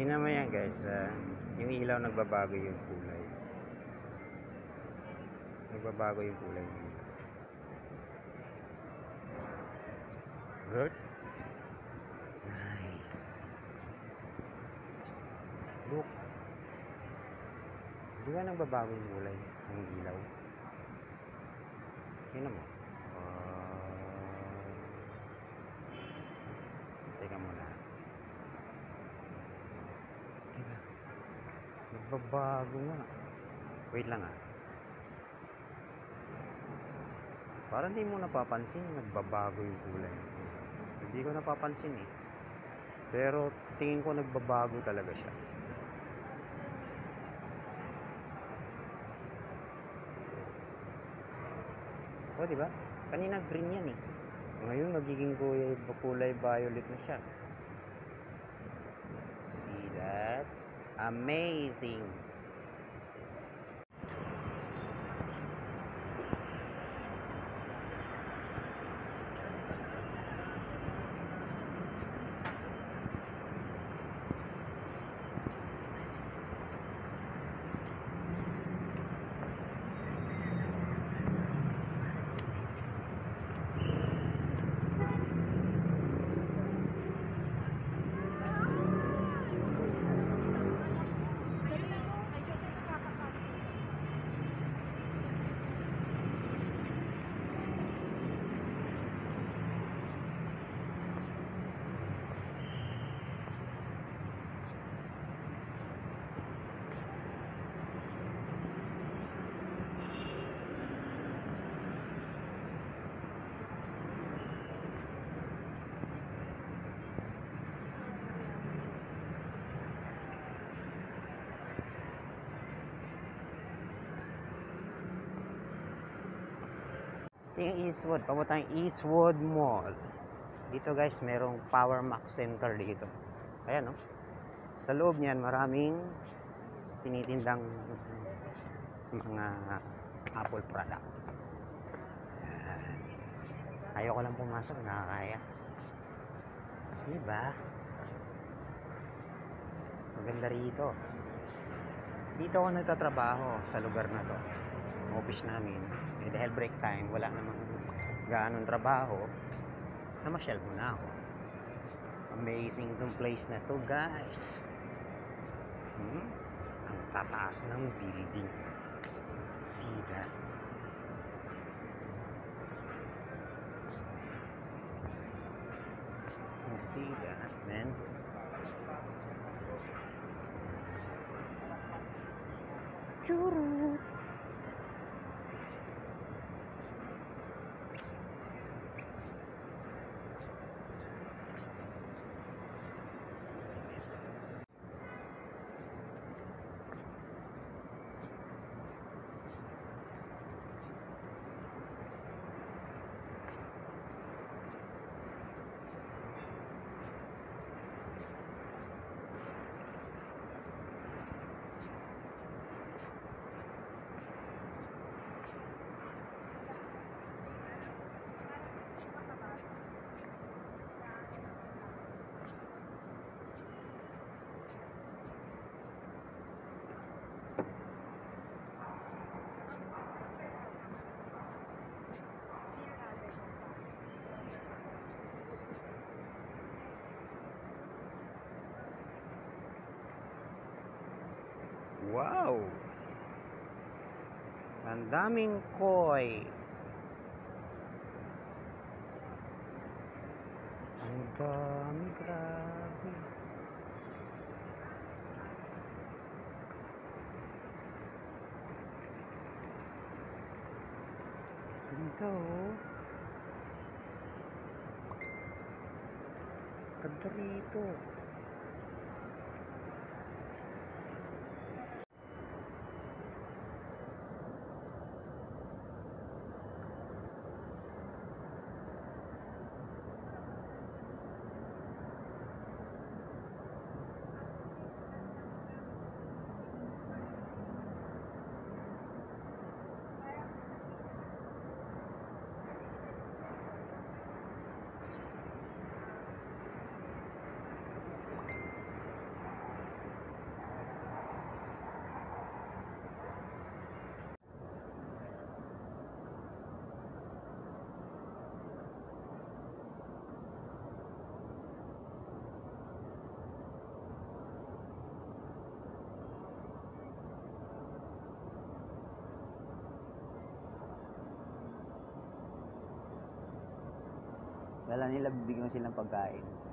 Tingnan mo yan guys, yung ilaw nagbabago yung kulay. Nagbabago yung kulay ng ilaw. Good. Nice. Look. Di ba nagbabago yung kulay ng ilaw? Tingnan mo. Teka muna. Diba? Nagbabago nga. Wait lang ah. Parang hindi mo napapansin nagbabago yung kulay. Hindi ko napapansin eh. Pero tingin ko nagbabago talaga siya. O diba? Kanina green yan eh. Ngayon magiging kulay violet na siya. See that? Amazing! Ito yung Eastwood. Papunta tayong Eastwood Mall. Dito guys, merong Power Mac Center dito. Ayan no. Sa loob niyan, maraming tinitindang mga Apple product. Ayan. Ayoko lang pumasok, nakakaya. Diba? Maganda rito. Dito ako nagtatrabaho sa lugar na to. Office namin. Dahil break time, wala namang gaanong trabaho, namasyal muna ako. Amazing tong place na to guys. Ang tataas ng building. See that? You see that, man? Churro! Wow! Ang daming koi. Ang dami, grabe. Ganda oh. Ganda rito. Kala nila bibigyan ko silang pagkain.